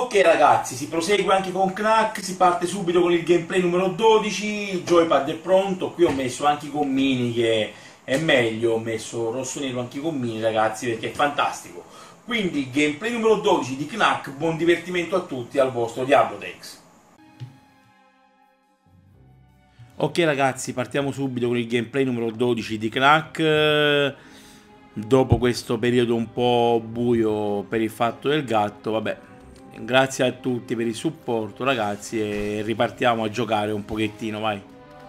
Ok ragazzi, si prosegue anche con Knack, si parte subito con il gameplay numero 12, il joypad è pronto, qui ho messo anche i gommini che è meglio, ho messo rosso e nero anche i gommini ragazzi perché è fantastico. Quindi gameplay numero 12 di Knack, buon divertimento a tutti al vostro Diablotex. Ok ragazzi, partiamo subito con il gameplay numero 12 di Knack. Dopo questo periodo un po' buio per il fatto del gatto, vabbè, grazie a tutti per il supporto ragazzi e ripartiamo a giocare un pochettino, vai.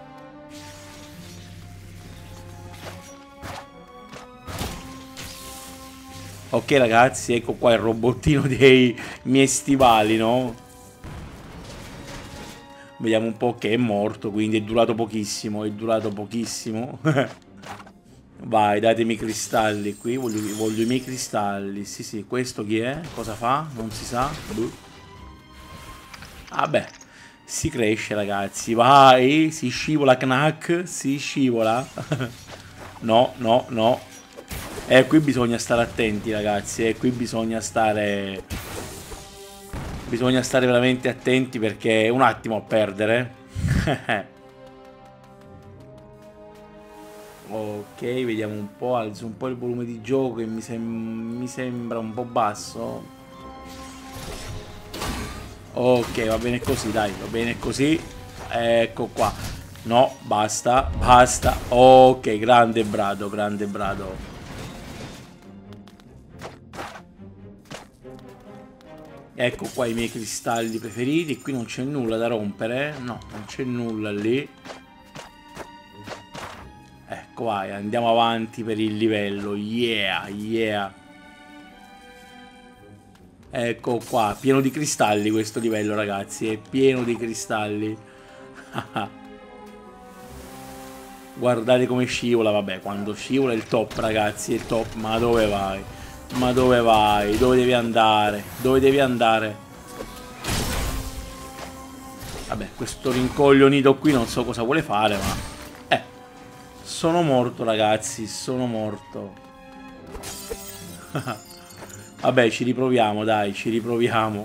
Ok ragazzi, ecco qua il robottino dei miei stivali, no? Vediamo un po' che è morto, quindi è durato pochissimo, è durato pochissimo. Vai, datemi i cristalli qui, voglio i miei cristalli. Sì, sì, questo chi è? Cosa fa? Non si sa. Vabbè, si cresce ragazzi, vai, si scivola Knack, si scivola. No, no, no. Qui bisogna stare attenti ragazzi, qui bisogna stare... Bisogna stare veramente attenti perché è un attimo a perdere. Ok, vediamo un po', alzo un po' il volume di gioco che mi sembra un po' basso. Ok, va bene così, dai, va bene così. Ecco qua. No, basta, basta. Ok, grande brado, grande brado. Ecco qua i miei cristalli preferiti. Qui non c'è nulla da rompere. No, non c'è nulla lì. Ecco, vai, andiamo avanti per il livello. Yeah, yeah. Ecco qua, pieno di cristalli questo livello, ragazzi. È pieno di cristalli. Guardate come scivola, vabbè, quando scivola è il top, ragazzi, è il top. Ma dove vai? Ma dove vai? Dove devi andare? Dove devi andare? Vabbè, questo rincoglionito qui non so cosa vuole fare, ma... sono morto, ragazzi, sono morto. Vabbè, ci riproviamo, dai, ci riproviamo.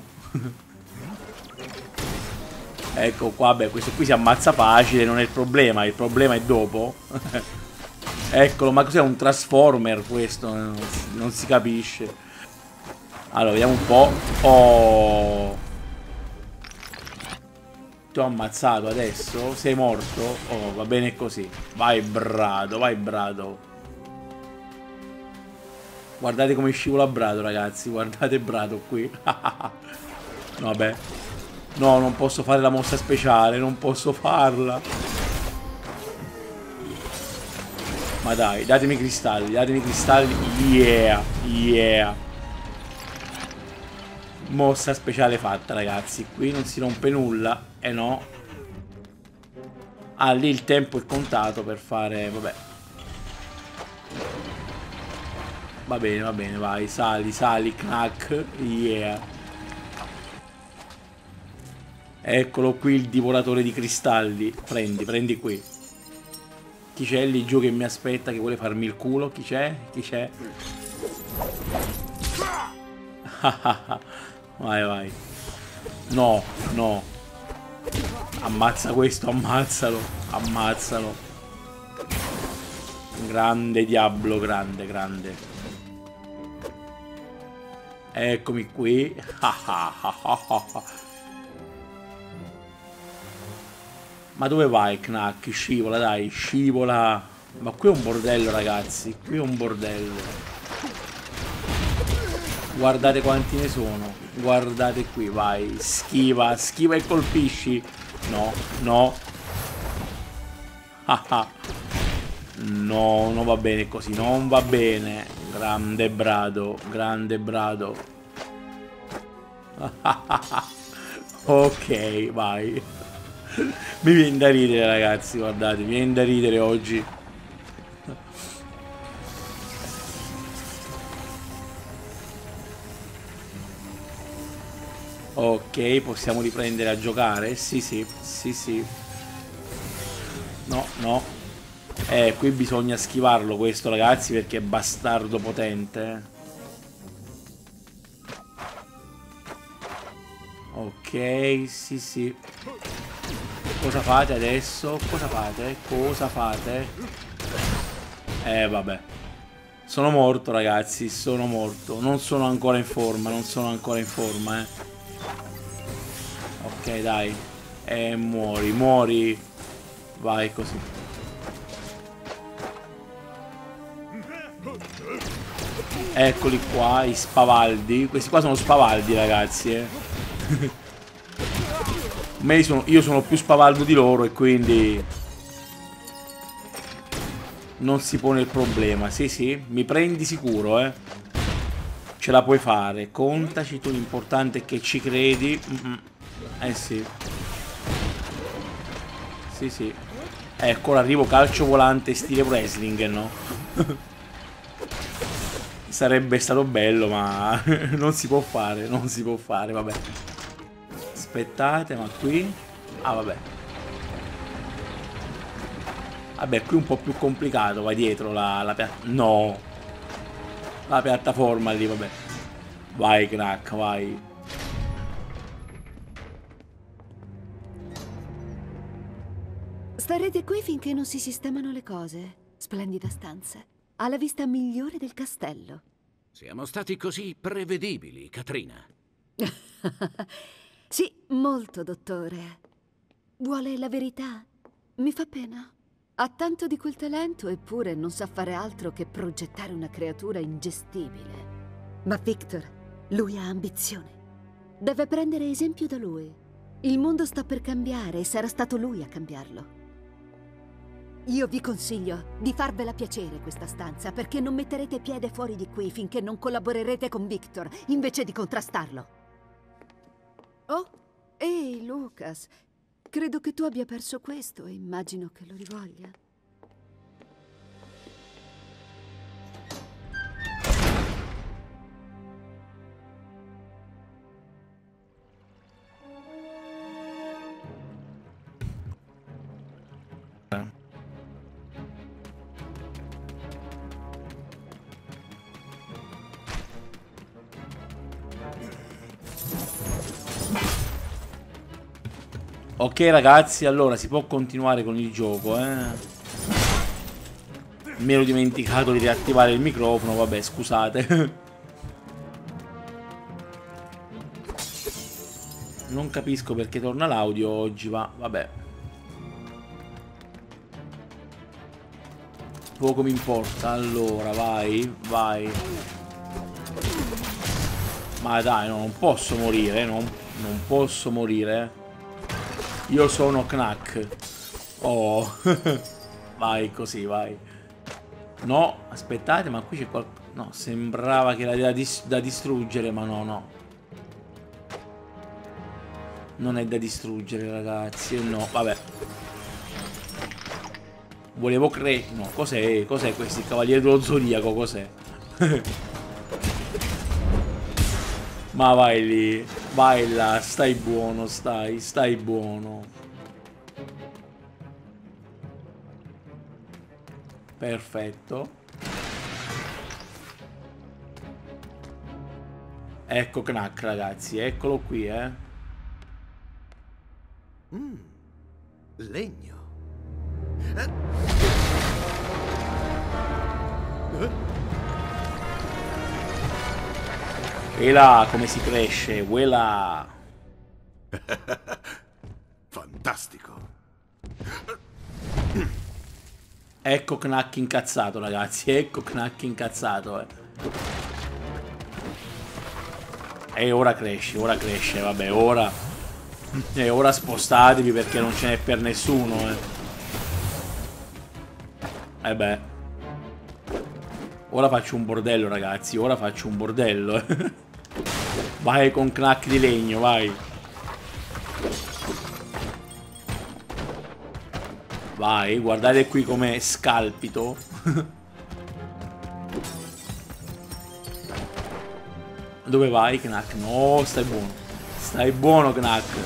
Ecco qua, beh, questo qui si ammazza facile, non è il problema è dopo. Eccolo, ma cos'è un Transformer questo? Non si capisce. Allora, vediamo un po'. Oh. Ti ho ammazzato adesso? Sei morto? Oh, va bene così. Vai, brado, vai, brado. Guardate come scivola brado, ragazzi. Guardate brado qui. Vabbè. No, non posso fare la mossa speciale. Non posso farla. Ma dai, datemi i cristalli. Datemi i cristalli. Yeah. Yeah. Mossa speciale fatta, ragazzi. Qui non si rompe nulla. No. Ah, lì il tempo è contato per fare... Vabbè. Va bene, vai. Sali, sali, Knack. Yeah. Eccolo qui il divoratore di cristalli. Prendi, prendi qui. Chi c'è lì giù che mi aspetta, che vuole farmi il culo? Chi c'è? Chi c'è? Vai, vai. No, no. Ammazza questo, ammazzalo. Ammazzalo. Grande Diablo, grande, grande. Eccomi qui. Ma dove vai, Knack? Scivola, dai, scivola. Ma qui è un bordello, ragazzi. Qui è un bordello. Guardate quanti ne sono. Guardate qui, vai. Schiva, schiva e colpisci. No, no. No, non va bene così. Non va bene. Grande brado. Grande brado. Ok, vai. Mi viene da ridere, ragazzi. Guardate, mi viene da ridere oggi. Ok, possiamo riprendere a giocare? Sì, sì, sì, sì. No, no. Qui bisogna schivarlo questo, ragazzi, perché è bastardo potente. Ok, sì, sì. Cosa fate adesso? Cosa fate? Cosa fate? Vabbè. Sono morto, ragazzi, sono morto. Non sono ancora in forma, non sono ancora in forma, Ok, dai. Muori, muori. Vai così. Eccoli qua, i spavaldi. Questi qua sono spavaldi, ragazzi, io sono più spavaldo di loro e quindi non si pone il problema. Sì, sì, mi prendi sicuro, Ce la puoi fare. Contaci tu, l'importante è che ci credi. Sì. Sì, sì. Ecco l'arrivo calcio volante stile wrestling, no? Sarebbe stato bello, ma non si può fare, non si può fare, vabbè. Aspettate, ma qui... Ah, vabbè. Vabbè, qui è un po' più complicato, va dietro la piattaforma. No! La piattaforma lì, vabbè. Vai, crack, vai. Starete qui finché non si sistemano le cose. Splendida stanza. Ha la vista migliore del castello. Siamo stati così prevedibili, Katrina. Sì, molto, dottore. Vuole la verità? Mi fa pena. Ha tanto di quel talento, eppure non sa fare altro che progettare una creatura ingestibile. Ma Victor, lui ha ambizione. Deve prendere esempio da lui. Il mondo sta per cambiare e sarà stato lui a cambiarlo. Io vi consiglio di farvela piacere questa stanza, perché non metterete piede fuori di qui finché non collaborerete con Victor, invece di contrastarlo. Oh, ehi, Lucas. Credo che tu abbia perso questo e immagino che lo rivoglia. Ok ragazzi, allora si può continuare con il gioco, Mi ero dimenticato di riattivare il microfono, vabbè, scusate. Non capisco perché torna l'audio oggi, ma vabbè. Poco mi importa, allora, vai, vai. Ma dai, no, non posso morire, non posso morire. Io sono Knack. Oh. Vai così, vai. No, aspettate, ma qui c'è qualcosa... No, sembrava che era da distruggere, ma no, no. Non è da distruggere, ragazzi. No, vabbè. Volevo No, cos'è? Cos'è questo? Il Cavaliere dello Zodiaco, cos'è? Ma vai lì. Vai là, stai buono, stai buono. Perfetto. Ecco Knack, ragazzi, eccolo qui, Legno. E là come si cresce, quella. Fantastico. Ecco Knack incazzato, ragazzi, ecco Knack incazzato, E ora cresce, vabbè, ora. E ora spostatevi perché non ce n'è per nessuno, beh. Ora faccio un bordello, ragazzi, ora faccio un bordello, Vai con Knack di legno, vai. Vai, guardate qui come scalpito. Dove vai, Knack? No, stai buono. Stai buono, Knack.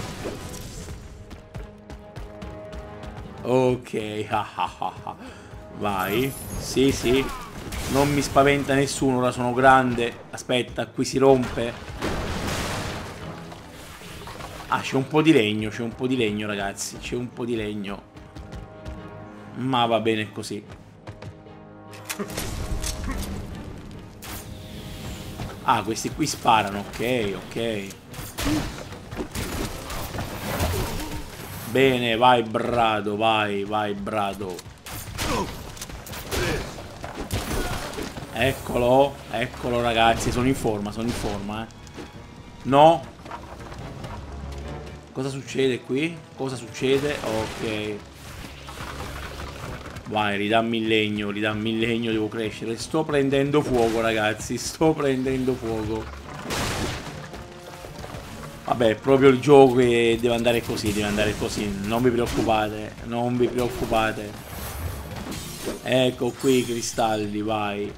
Ok, vai. Sì, sì. Non mi spaventa nessuno, ora sono grande. Aspetta, qui si rompe. Ah, c'è un po' di legno, ragazzi. C'è un po' di legno. Ma va bene così. Ah, questi qui sparano. Ok, ok. Bene, vai Brado, vai, vai Brado. Eccolo, eccolo ragazzi, sono in forma, eh. No. Cosa succede qui? Cosa succede? Ok. Vai, ridammi il legno, devo crescere. Sto prendendo fuoco, ragazzi, sto prendendo fuoco. Vabbè, è proprio il gioco che deve andare così, Non vi preoccupate, non vi preoccupate. Ecco qui i cristalli, vai.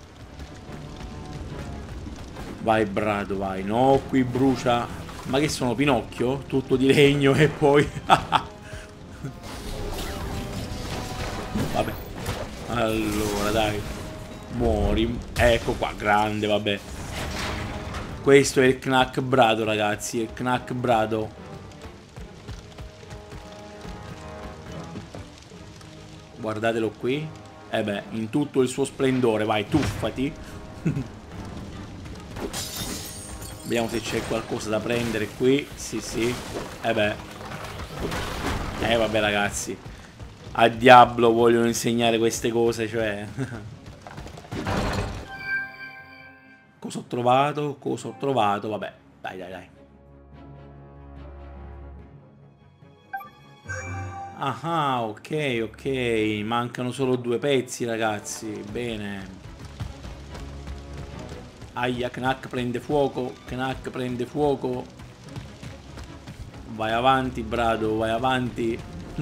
Vai, Brado, vai. No, qui brucia. Ma che sono, Pinocchio? Tutto di legno e poi... Vabbè. Allora, dai. Muori. Ecco qua, grande, vabbè. Questo è il Knack Brado, ragazzi. Il Knack Brado. Guardatelo qui. Eh beh, in tutto il suo splendore. Vai, tuffati. Vediamo se c'è qualcosa da prendere qui. Sì, sì. Eh beh. Vabbè, ragazzi. A Diablo vogliono insegnare queste cose, cioè. Cosa ho trovato? Cosa ho trovato? Vabbè, dai, dai, dai. Ah, ok, ok. Mancano solo 2 pezzi, ragazzi. Bene. Aia, Knack prende fuoco. Knack prende fuoco. Vai avanti, Brado, vai avanti.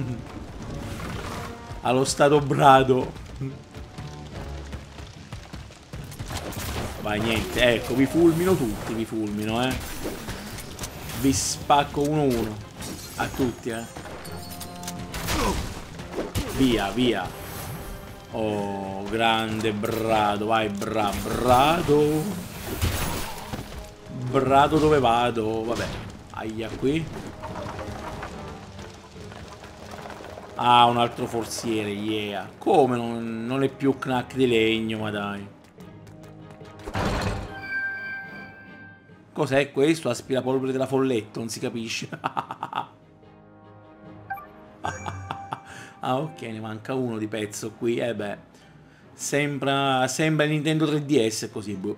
Allo stato Brado. Vai, niente. Ecco, vi fulmino tutti, vi fulmino, eh. Vi spacco 1-1. A tutti, Via, via. Oh, grande Brado. Vai, Brado. Brado dove vado? Vabbè. Aia, qui. Ah, un altro forziere, yeah. Come non è più Knack di legno, ma dai. Cos'è questo? Aspirapolvere della folletta, non si capisce. Ah, ok, ne manca uno di pezzo qui. Beh. Sembra Nintendo 3DS così, boh.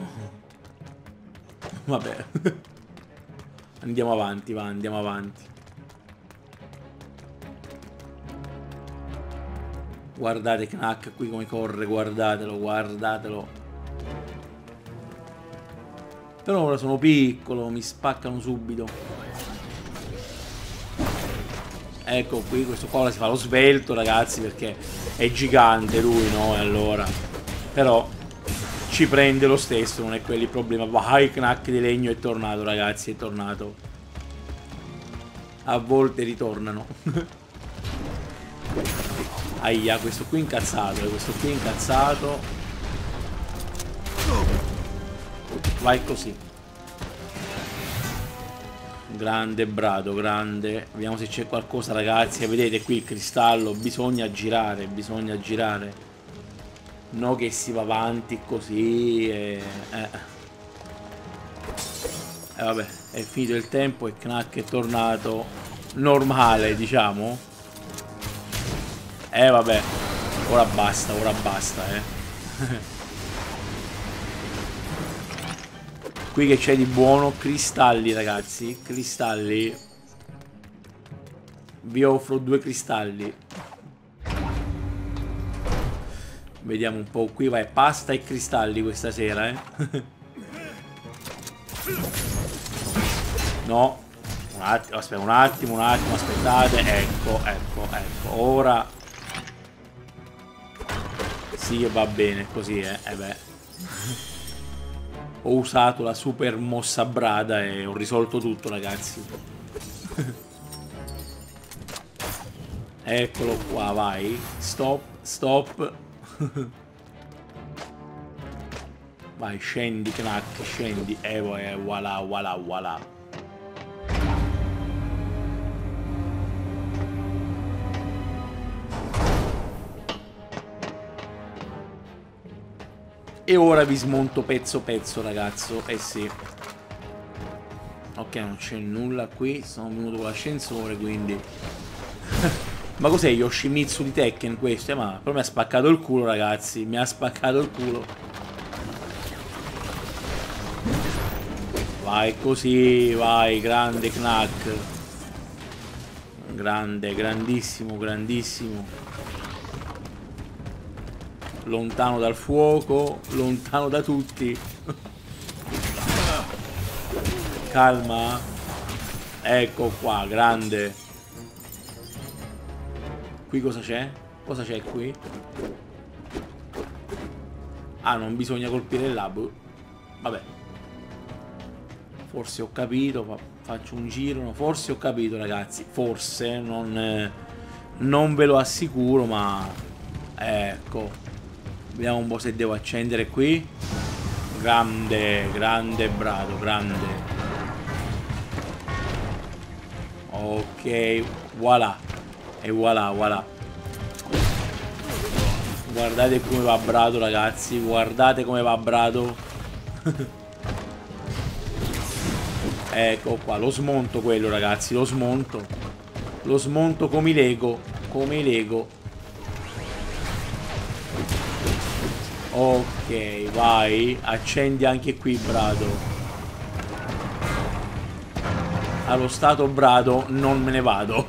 Vabbè. Andiamo avanti, va, andiamo avanti. Guardate Knack qui come corre, guardatelo, guardatelo. Però ora sono piccolo, mi spaccano subito. Ecco qui, questo qua ora si fa lo svelto, ragazzi, perché è gigante lui, no? E allora... Però ci prende lo stesso, non è quello il problema. Vai, Knack di legno è tornato, ragazzi, è tornato. A volte ritornano. Aia, questo qui incazzato, questo qui incazzato. Vai così. Grande Brado, grande. Vediamo se c'è qualcosa, ragazzi. Vedete qui il cristallo. Bisogna girare, bisogna girare. No che si va avanti così vabbè, è finito il tempo e Knack è tornato normale, diciamo. Vabbè. Ora basta, Qui che c'è di buono? Cristalli, ragazzi. Cristalli. Vi offro 2 cristalli. Vediamo un po'. Qui vai pasta e cristalli questa sera, No. Un attimo, aspetta, un attimo, aspettate. Ecco. Ora... Sì, va bene, così, beh. Ho usato la super mossa Brada e ho risolto tutto, ragazzi. Eccolo qua, vai. Stop, stop. Vai, scendi, Knack, scendi. Voilà, voilà, voilà. E ora vi smonto pezzo pezzo, ragazzo. Eh sì. Ok, non c'è nulla qui. Sono venuto con l'ascensore, quindi... Ma cos'è Yoshimitsu di Tekken questo? Ma però mi ha spaccato il culo, ragazzi. Mi ha spaccato il culo. Vai così, vai, grande Knack. Grande, grandissimo, grandissimo. Lontano dal fuoco, lontano da tutti. Calma. Ecco qua, grande. Qui cosa c'è? Cosa c'è qui? Ah, non bisogna colpire il labu. Vabbè. Forse ho capito. Faccio un giro. No, forse ho capito, ragazzi. Forse. Non ve lo assicuro, ma... Ecco. Vediamo un po' se devo accendere qui. Grande, grande brado, grande. Ok, voilà. E voilà, voilà. Guardate come va brado, ragazzi. Guardate come va brado. Ecco qua, lo smonto quello, ragazzi. Lo smonto. Lo smonto come i Lego. Come i Lego. Ok, vai. Accendi anche qui, brado. Allo stato brado non me ne vado.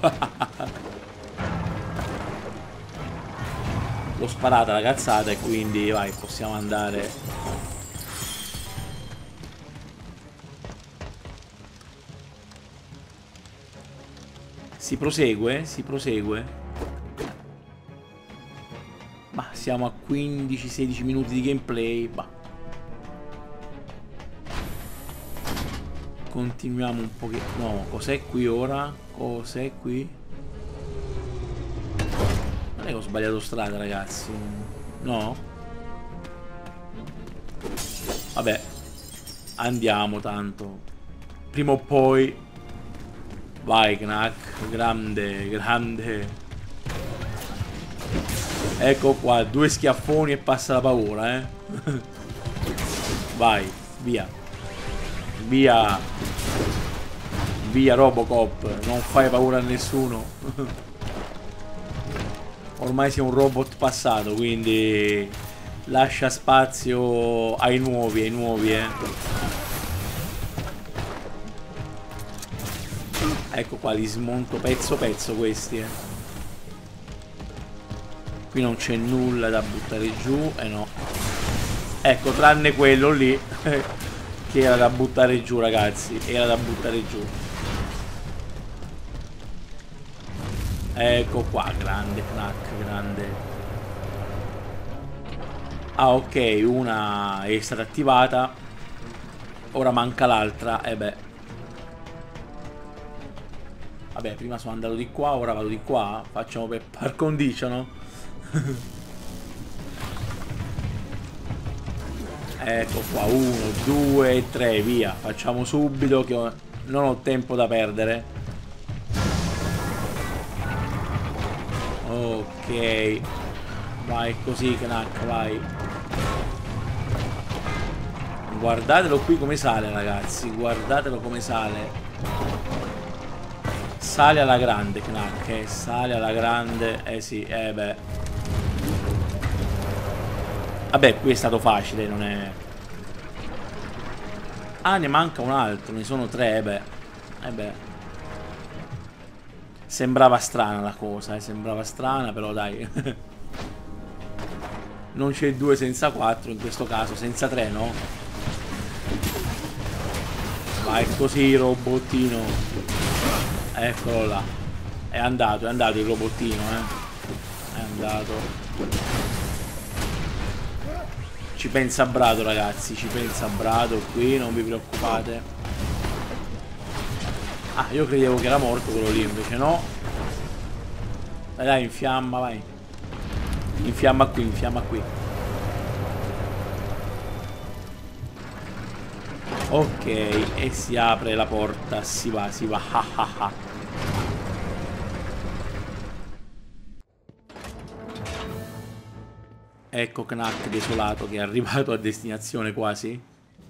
L'ho sparata la cazzata e quindi vai, possiamo andare. Si prosegue? Si prosegue? Ma siamo a 15-16 minuti di gameplay. Bah. Continuiamo un pochino. No, cos'è qui ora? Cos'è qui? Non è che ho sbagliato strada, ragazzi. No? Vabbè. Andiamo tanto. Prima o poi. Vai, Knack. Grande, grande. Ecco qua, 2 schiaffoni e passa la paura, eh. Vai, via. Via. Via Robocop, non fai paura a nessuno. Ormai sei un robot passato, quindi lascia spazio ai nuovi, Ecco qua, li smonto pezzo pezzo questi, Qui non c'è nulla da buttare giù, no. Ecco, tranne quello lì che era da buttare giù, ragazzi. Era da buttare giù. Ecco qua, grande Knack, grande. Ah, ok, una è stata attivata. Ora manca l'altra, beh. Vabbè, prima sono andato di qua, ora vado di qua. Facciamo per par condicio, no? Ecco qua, 1, 2, 3, via. Facciamo subito che non ho tempo da perdere. Ok. Vai così, Knack, vai. Guardatelo qui come sale, ragazzi. Guardatelo come sale. Sale alla grande, Knack, sale alla grande. Sì, beh. Vabbè, qui è stato facile, non è... Ah, ne manca un altro, ne sono 3, beh. Sembrava strana la cosa, sembrava strana, però dai. Non c'è 2 senza 4, in questo caso, senza 3, no? Vai così, robottino. Eccolo là. È andato il robottino, È andato. Ci pensa Brado, ragazzi, ci pensa Brado qui, non vi preoccupate. Ah, io credevo che era morto quello lì, invece no. Dai, infiamma, vai. Infiamma qui, infiamma qui. Ok, e si apre la porta, si va, ah ah ah. Ecco Knack desolato che è arrivato a destinazione quasi.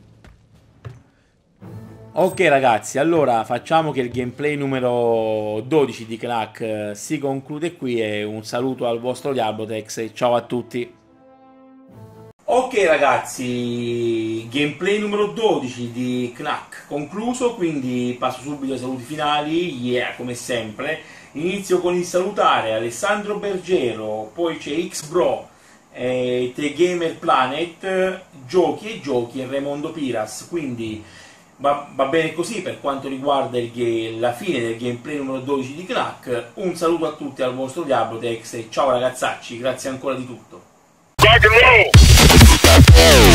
Ok ragazzi, allora facciamo che il gameplay numero 12 di Knack si conclude qui e un saluto al vostro Diablotex e ciao a tutti. Ok ragazzi, gameplay numero 12 di Knack concluso, quindi passo subito ai saluti finali, come sempre. Inizio con il salutare Alessandro Bergero, poi c'è Xbro, The Gamer Planet, Giochi e Raimondo Piras, quindi va bene così per quanto riguarda la fine del gameplay numero 12 di Knack. Un saluto a tutti al vostro Diablotex e ciao ragazzacci, grazie ancora di tutto. Rock and roll.